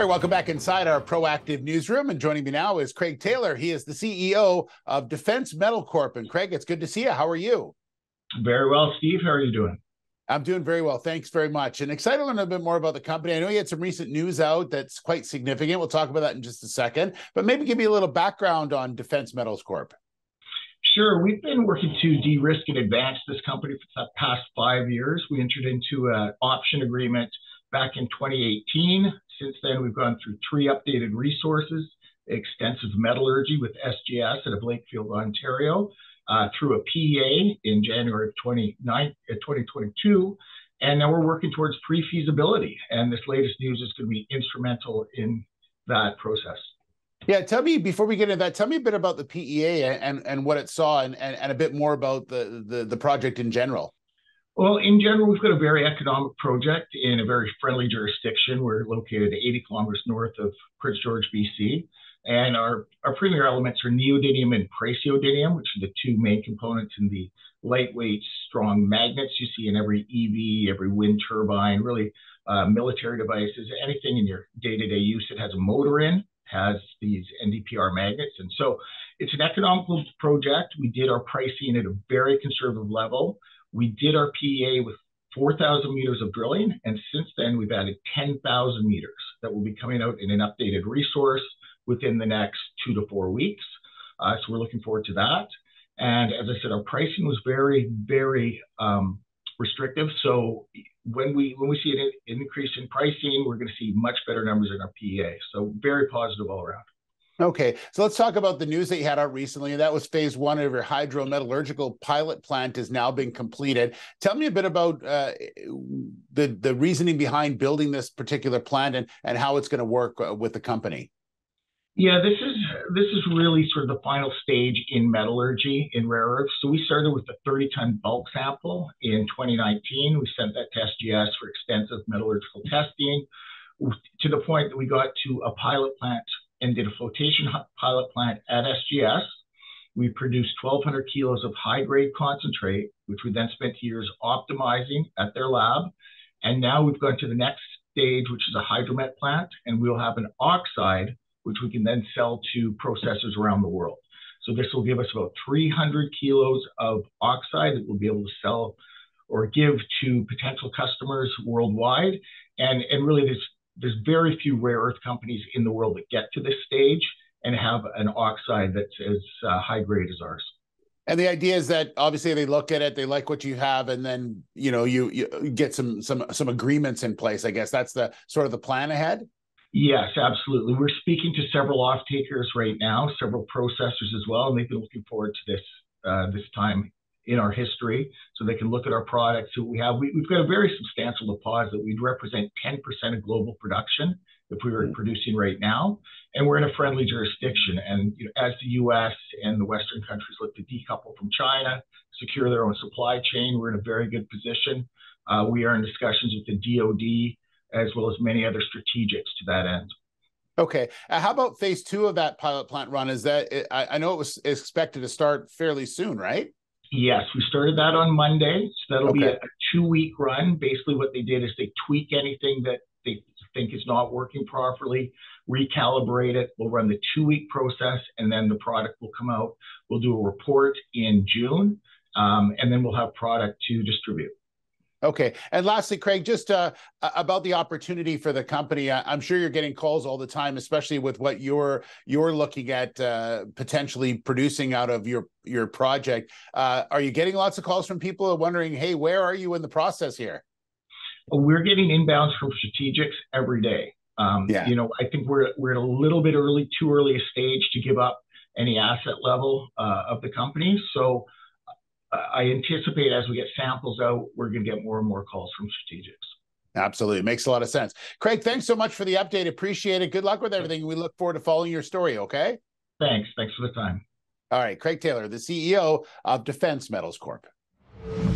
All right, welcome back inside our Proactive newsroom. And joining me now is Craig Taylor. He is the CEO of Metals Corp. And Craig, it's good to see you. How are you? Very well, Steve. How are you doing? I'm doing very well. Thanks very much. And excited to learn a bit more about the company. I know you had some recent news out that's quite significant. We'll talk about that in just a second. But maybe give me a little background on Metals Corp. Sure. We've been working to de-risk and advance this company for the past 5 years. We entered into an option agreement back in 2018. Since then, we've gone through 3 updated resources, extensive metallurgy with SGS out of Lakefield, Ontario, through a PEA in January of 2022. And now we're working towards pre-feasibility. And this latest news is going to be instrumental in that process. Yeah, tell me, before we get into that, tell me a bit about the PEA and what it saw and a bit more about the project in general. Well, in general, we've got a very economic project in a very friendly jurisdiction. We're located 80 kilometers north of Prince George, BC. And our premier elements are neodymium and praseodymium, which are the 2 main components in the lightweight, strong magnets you see in every EV, every wind turbine, really military devices, anything in your day-to-day use that has a motor in, has these NdPr magnets. And so it's an economical project. We did our pricing at a very conservative level. We did our PEA with 4,000 meters of drilling, and since then we've added 10,000 meters that will be coming out in an updated resource within the next 2 to 4 weeks. So we're looking forward to that. And as I said, our pricing was very, very restrictive. So when we see an increase in pricing, we're going to see much better numbers in our PEA. So very positive all around. Okay, so let's talk about the news that you had out recently. That was phase 1 of your hydrometallurgical pilot plant is now being completed. Tell me a bit about the reasoning behind building this particular plant and how it's going to work with the company. Yeah, this is really sort of the final stage in metallurgy in rare earths. So we started with a 30-ton bulk sample in 2019. We sent that to SGS for extensive metallurgical testing to the point that we got to a pilot plant and did a flotation pilot plant at SGS. We produced 1,200 kilos of high-grade concentrate, which we then spent years optimizing at their lab. And now we've gone to the next stage, which is a hydromet plant, and we'll have an oxide, which we can then sell to processors around the world. So this will give us about 300 kilos of oxide that we'll be able to sell or give to potential customers worldwide. And really, there's very few rare earth companies in the world that get to this stage and have an oxide that's as high grade as ours. And the idea is that obviously they look at it, they like what you have, and then you get some agreements in place. I guess that's the sort of the plan ahead. Yes, absolutely. We're speaking to several off-takers right now, several processors as well, and they've been looking forward to this time in our history, so they can look at our products that we have. We've got a very substantial deposit. We'd represent 10% of global production if we were producing right now, and we're in a friendly jurisdiction. And as the U.S. and the Western countries look to decouple from China, secure their own supply chain, we're in a very good position. We are in discussions with the DoD as well as many other strategics to that end. Okay. How about phase 2 of that pilot plant run? Is that, I know it was expected to start fairly soon, right? Yes, we started that on Monday. So that'll be a 2-week run. Basically what they did is they tweak anything that they think is not working properly, recalibrate it. We'll run the 2-week process, and then the product will come out. We'll do a report in June, and then we'll have product to distribute. Okay. And lastly, Craig, just about the opportunity for the company. I'm sure you're getting calls all the time, especially with what you're looking at potentially producing out of your project. Are you getting lots of calls from people wondering, hey, where are you in the process here? We're getting inbounds from strategics every day. I think we're at a little bit too early a stage to give up any asset level of the company. So I anticipate as we get samples out, we're going to get more and more calls from strategics. Absolutely. Makes a lot of sense. Craig, thanks so much for the update. Appreciate it. Good luck with everything. We look forward to following your story, okay? Thanks. Thanks for the time. All right. Craig Taylor, the CEO of Metals Corp.